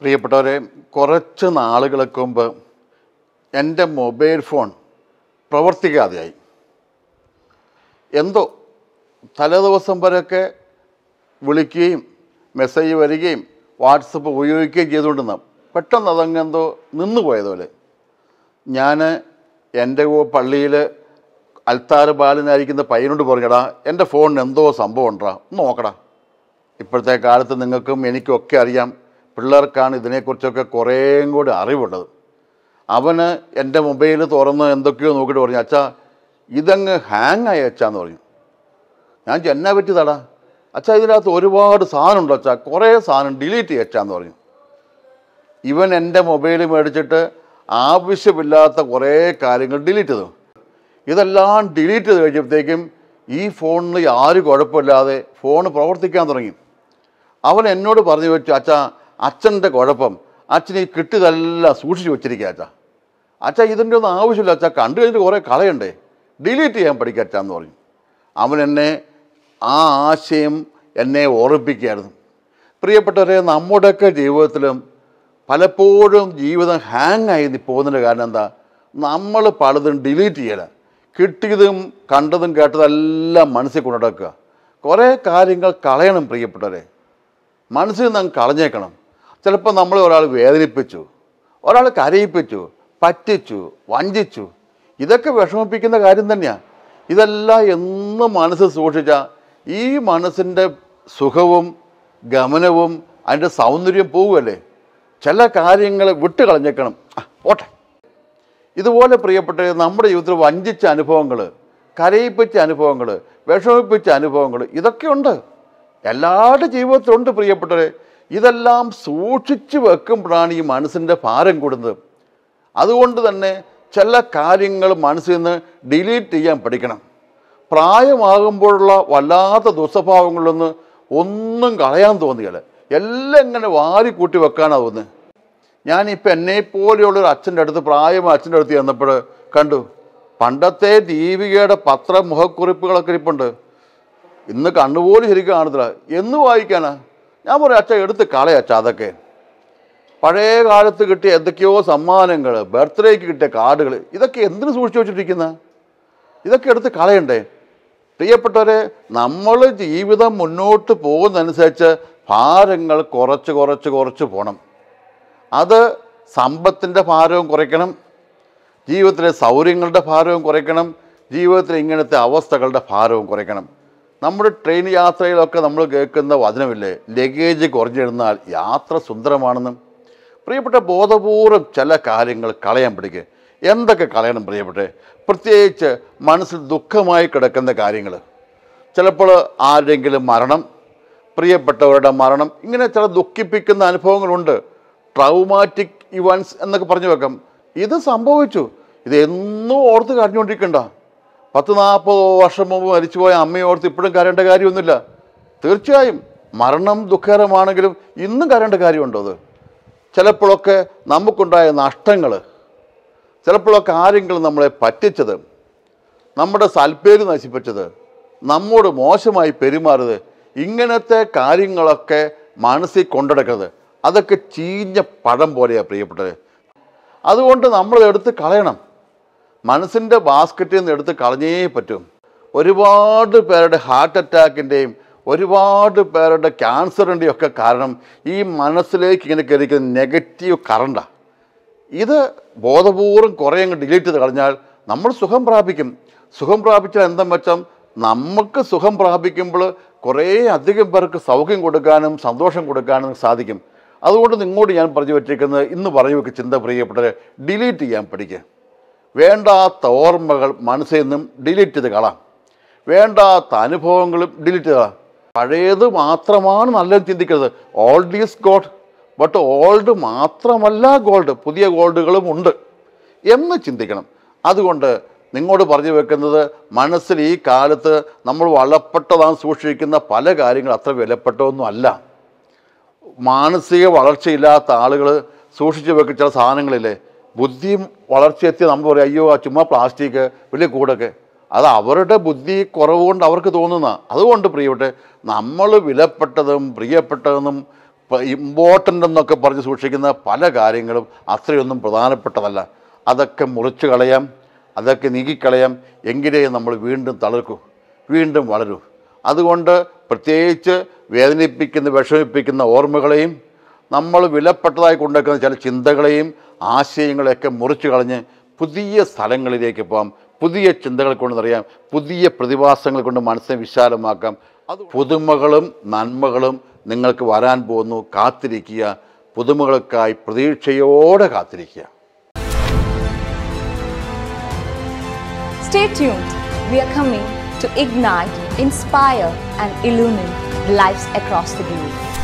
പ്രിയപ്പെട്ടവരെ, കുറച്ച് നാളുകൾക്ക് മുമ്പ് എൻ്റെ മൊബൈൽ ഫോൺ പ്രവർത്തിക്കാതെയായി. എന്തോ തലേദിവസം വരെയൊക്കെ വിളിക്കുകയും മെസ്സേജ് വരികയും വാട്സപ്പ് ഉപയോഗിക്കുകയും ചെയ്തുകൊണ്ടിരുന്ന പെട്ടെന്ന് അതങ്ങെന്തോ നിന്നു പോയതുപോലെ. ഞാൻ എൻ്റെ പള്ളിയിൽ അൽത്താര ബാലനായിരിക്കുന്ന പയ്യനോട് പറഞ്ഞടാ, എൻ്റെ ഫോണിന് എന്തോ സംഭവം ഉണ്ടാ, നോക്കടാ. ഇപ്പോഴത്തെ കാലത്ത് നിങ്ങൾക്കും എനിക്കൊക്കെ അറിയാം, പിള്ളേർക്കാണ് ഇതിനെക്കുറിച്ചൊക്കെ കുറേയും കൂടി അറിവുള്ളത്. അവന് എൻ്റെ മൊബൈൽ തുറന്ന് എന്തൊക്കെയോ നോക്കിയിട്ട് പറഞ്ഞു, അച്ഛാ ഇതങ്ങ് ഹാങ് ആയി അച്ഛാന്ന് പറഞ്ഞു. ഞാൻ എന്നാ പറ്റിയതാടാ? അച്ഛാ ഇതിനകത്ത് ഒരുപാട് സാധനം ഉണ്ടോ അച്ഛാ, കുറേ സാധനം ഡിലീറ്റ് ചെയ്യ അച്ഛാന്ന് പറഞ്ഞു. ഇവൻ എൻ്റെ മൊബൈൽ മേടിച്ചിട്ട് ആവശ്യമില്ലാത്ത കുറേ കാര്യങ്ങൾ ഡിലീറ്റ് ചെയ്തു. ഇതെല്ലാം ഡിലീറ്റ് ചെയ്ത് കഴിഞ്ഞപ്പോഴത്തേക്കും ഈ ഫോണിന് യാതൊരു കുഴപ്പമില്ലാതെ ഫോൺ പ്രവർത്തിക്കാൻ തുടങ്ങി. അവൻ എന്നോട് പറഞ്ഞു വെച്ചു, അച്ഛാ അച്ഛൻ്റെ കുഴപ്പം, അച്ഛൻ ഈ കിട്ടിയതെല്ലാം സൂക്ഷിച്ച് വെച്ചിരിക്കുക അച്ഛാ. അച്ഛാ ഇതിൻ്റെ ഒന്നും ആവശ്യമില്ല അച്ഛാ, കണ്ടു കഴിഞ്ഞിട്ട് കുറേ കളയണ്ടേ, ഡിലീറ്റ് ചെയ്യാൻ പഠിക്കുക അച്ഛാന്ന് പറഞ്ഞു. അവൻ എന്നെ ആ ആശയം എന്നെ ഓർമ്മിപ്പിക്കുകയായിരുന്നു. പ്രിയപ്പെട്ടവരെ, നമ്മുടെയൊക്കെ ജീവിതത്തിലും പലപ്പോഴും ജീവിതം ഹാങ് ആയി പോകുന്നതിൻ്റെ കാരണം എന്താ? നമ്മൾ പലതും ഡിലീറ്റ് ചെയ്യല. കിട്ടിയതും കണ്ടതും കേട്ടതെല്ലാം മനസ്സിൽ കൊണ്ടുനടക്കുക. കുറേ കാര്യങ്ങൾ കളയണം പ്രിയപ്പെട്ടവരെ, മനസ്സിൽ നിന്ന് കളഞ്ഞേക്കണം. ചിലപ്പോൾ നമ്മളെ ഒരാൾ വേദനിപ്പിച്ചു, ഒരാൾ കരയിപ്പിച്ചു, പറ്റിച്ചു, വഞ്ചിച്ചു, ഇതൊക്കെ വിഷമിപ്പിക്കുന്ന കാര്യം തന്നെയാണ്. ഇതെല്ലാം എന്നും മനസ്സ് സൂക്ഷിച്ചാൽ ഈ മനസ്സിൻ്റെ സുഖവും ഗമനവും അതിൻ്റെ സൗന്ദര്യം പോവുമല്ലേ. ചില കാര്യങ്ങൾ വിട്ട് കളഞ്ഞേക്കണം, ഓട്ടെ. ഇതുപോലെ പ്രിയപ്പെട്ട നമ്മുടെ ജീവിതത്തിൽ വഞ്ചിച്ച അനുഭവങ്ങൾ, കരയിപ്പിച്ച അനുഭവങ്ങൾ, വിഷമിപ്പിച്ച അനുഭവങ്ങൾ, ഇതൊക്കെയുണ്ട്, എല്ലാവരുടെ ജീവിതത്തിലുണ്ട് പ്രിയപ്പെട്ടവരെ. ഇതെല്ലാം സൂക്ഷിച്ച് വെക്കുമ്പോഴാണ് ഈ മനസ്സിൻ്റെ ഭാരം കൂടുന്നത്. അതുകൊണ്ട് തന്നെ ചില കാര്യങ്ങൾ മനസ്സിൽ നിന്ന് ഡിലീറ്റ് ചെയ്യാൻ പഠിക്കണം. പ്രായമാകുമ്പോഴുള്ള വല്ലാത്ത ദുസ്വഭാവങ്ങളിലൊന്ന് ഒന്നും കളയാൻ തോന്നിയാൽ എല്ലാം ഇങ്ങനെ വാരിക്കൂട്ടി വെക്കാനാണ് തോന്നുന്നത്. ഞാനിപ്പോൾ എന്നെപ്പോലെയുള്ളൊരു അച്ഛൻ്റെ അടുത്ത്, പ്രായമായ അച്ഛൻ്റെ അടുത്ത് ചെന്നപ്പോൾ കണ്ടു പണ്ടത്തെ ദീപികയുടെ മുഖക്കുറിപ്പുകളൊക്കെ ഇരിപ്പുണ്ട്. ഇന്ന് കണ്ണുപോലും ശരിക്കും കാണത്തില്ല, എന്ന് വായിക്കാനാ? ഞാൻ പറയും അച്ഛാ എടുത്ത് കളയച്ചാ. അതൊക്കെ പഴയ കാലത്ത് കിട്ടിയ എന്തൊക്കെയോ സമ്മാനങ്ങൾ, ബർത്ത്ഡേക്ക് കിട്ടിയ കാർഡുകൾ, ഇതൊക്കെ എന്തിനു സൂക്ഷിച്ചു വെച്ചിട്ടിരിക്കുന്ന? ഇതൊക്കെ എടുത്ത് കളയണ്ടേ? പ്രിയപ്പെട്ടവരെ, നമ്മൾ ജീവിതം മുന്നോട്ട് പോകുന്നതനുസരിച്ച് ഭാരങ്ങൾ കുറച്ച് കുറച്ച് കുറച്ച് പോകണം. അത് സമ്പത്തിൻ്റെ ഭാരവും കുറയ്ക്കണം, ജീവിതത്തിലെ സൗകര്യങ്ങളുടെ ഭാരവും കുറയ്ക്കണം, ജീവിതത്തിലെ ഇങ്ങനത്തെ അവസ്ഥകളുടെ ഭാരവും കുറയ്ക്കണം. നമ്മുടെ ട്രെയിൻ യാത്രയിലൊക്കെ നമ്മൾ കേൾക്കുന്ന വചനമില്ലേ, ലഗേജ് കുറഞ്ഞിരുന്നാൽ യാത്ര സുന്ദരമാണെന്നും. പ്രിയപ്പെട്ട, ബോധപൂർവം ചില കാര്യങ്ങൾ കളയാൻ പഠിക്കുക. എന്തൊക്കെ കളയണം പ്രിയപ്പെട്ടെ? പ്രത്യേകിച്ച് മനസ്സിൽ ദുഃഖമായി കിടക്കുന്ന കാര്യങ്ങൾ, ചിലപ്പോൾ ആരുടെങ്കിലും മരണം, പ്രിയപ്പെട്ടവരുടെ മരണം, ഇങ്ങനെ ചില ദുഃഖിപ്പിക്കുന്ന അനുഭവങ്ങളുണ്ട്. ട്രൗമാറ്റിക് ഇവൻറ്റ്സ് എന്നൊക്കെ പറഞ്ഞു വെക്കാം. ഇത് സംഭവിച്ചു, ഇതെന്നും ഓർത്ത് കരഞ്ഞുകൊണ്ടിരിക്കണ്ട. 10-40 വർഷം മുമ്പ് മരിച്ചുപോയ അമ്മയോർത്ത് ഇപ്പോഴും കരയേണ്ട കാര്യമൊന്നുമില്ല. തീർച്ചയായും മരണം ദുഃഖകരമാണെങ്കിലും ഇന്നും കരയേണ്ട കാര്യമുണ്ടോ? അത് ചിലപ്പോഴൊക്കെ നമുക്കുണ്ടായ നഷ്ടങ്ങൾ, ചിലപ്പോഴൊക്കെ ആരെങ്കിലും നമ്മളെ പറ്റിച്ചത്, നമ്മുടെ സൽപ്പേര് നശിപ്പിച്ചത്, നമ്മോട് മോശമായി പെരുമാറിയത്, ഇങ്ങനത്തെ കാര്യങ്ങളൊക്കെ മനസ്സിൽ കൊണ്ടെടുക്കരുത്. അതൊക്കെ ചീഞ്ഞ പഴം പോലെയാണ് പ്രിയപ്പെട്ടത്. അതുകൊണ്ട് നമ്മളെടുത്ത് കളയണം. മനസ്സിൻ്റെ ബാസ്ക്കറ്റിൽ നിന്ന് എടുത്ത് കളഞ്ഞേ പറ്റും. ഒരുപാട് പേരുടെ ഹാർട്ട് അറ്റാക്കിൻ്റെയും ഒരുപാട് പേരുടെ ക്യാൻസറിൻ്റെയും ഒക്കെ കാരണം ഈ മനസ്സിലേക്ക് ഇങ്ങനെ കയറിക്കുന്ന നെഗറ്റീവ് കറണ്ടാണ്. ഇത് ബോധപൂർവം കുറേ അങ്ങ് ഡിലീറ്റ് ചെയ്ത് കളഞ്ഞാൽ നമ്മൾ സുഖം പ്രാപിക്കും. സുഖം പ്രാപിച്ചാൽ എന്താണെന്ന് വെച്ചാൽ നമുക്ക് സുഖം പ്രാപിക്കുമ്പോൾ കുറേ അധികം പേർക്ക് സൗഖ്യം കൊടുക്കാനും സന്തോഷം കൊടുക്കാനും സാധിക്കും. അതുകൊണ്ട് നിങ്ങളോട് ഞാൻ പറഞ്ഞു വെച്ചിരിക്കുന്നത്, ഇന്ന് പറഞ്ഞു വെക്കുക ചിന്ത പ്രിയപ്പെട്ടവരെ, ഡിലീറ്റ് ചെയ്യാൻ പഠിക്കുക. വേണ്ടാത്ത ഓർമ്മകൾ മനസ്സിൽ നിന്നും ഡിലീറ്റ് ചെയ്ത് കളാം. വേണ്ടാത്ത അനുഭവങ്ങളും ഡിലീറ്റ് ചെയ്ത് കളാം. പഴയത് മാത്രമാണ് നല്ലത് ചിന്തിക്കരുത്. Old is gold, but old മാത്രമല്ല ഗോൾഡ്, പുതിയ ഗോൾഡുകളും ഉണ്ട് എന്ന് ചിന്തിക്കണം. അതുകൊണ്ട് നിങ്ങളോട് പറഞ്ഞു വെക്കുന്നത്, മനസ്സിൽ ഈ കാലത്ത് നമ്മൾ വളപ്പെട്ടതാണ് സൂക്ഷിക്കുന്ന പല കാര്യങ്ങൾ അത്ര വിലപ്പെട്ടതൊന്നും അല്ല. മാനസിക വളർച്ചയില്ലാത്ത ആളുകൾ സൂക്ഷിച്ച് വെക്കുന്ന ചില സാധനങ്ങളില്ലേ, ബുദ്ധിയും വളർച്ചയെത്തിയ നമ്മൾ പറയും അയ്യോ ആ ചുമ്മാ പ്ലാസ്റ്റിക് വലിയ കൂടൊക്കെ, അത് അവരുടെ ബുദ്ധി കുറവുകൊണ്ട് അവർക്ക് തോന്നുന്ന. അതുകൊണ്ട് പ്രിയപ്പെട്ടെ, നമ്മൾ വിലപ്പെട്ടതും പ്രിയപ്പെട്ടതെന്നും ഇമ്പോർട്ടൻ്റ് എന്നൊക്കെ പറഞ്ഞ് സൂക്ഷിക്കുന്ന പല കാര്യങ്ങളും അത്രയൊന്നും പ്രധാനപ്പെട്ടതല്ല. അതൊക്കെ മുറിച്ച് കളയാം, അതൊക്കെ നീക്കിക്കളയാം. എങ്കിലേ നമ്മൾ വീണ്ടും തളിർക്കൂ, വീണ്ടും വളരൂ. അതുകൊണ്ട് പ്രത്യേകിച്ച് വേദനിപ്പിക്കുന്ന വിഷമിപ്പിക്കുന്ന ഓർമ്മകളെയും നമ്മൾ വിലപ്പെട്ടതായി കൊണ്ടുവയ്ക്കുന്ന ചില ചിന്തകളെയും ആശയങ്ങളെയൊക്കെ മുറിച്ച് കളഞ്ഞ് പുതിയ സ്ഥലങ്ങളിലേക്ക് പോകാം, പുതിയ ചിന്തകൾ കൊണ്ട് നിറയാം, പുതിയ പ്രതിഭാസങ്ങൾ കൊണ്ട് മനസ്സിനെ വിശാലമാക്കാം. അത് പുതുമകളും നന്മകളും നിങ്ങൾക്ക് വരാൻ പോകുന്നു. കാത്തിരിക്കുക, പുതുമകൾക്കായി പ്രതീക്ഷയോടെ കാത്തിരിക്കുക. Stay tuned. We are coming to ignite, inspire and illumine lives across the globe.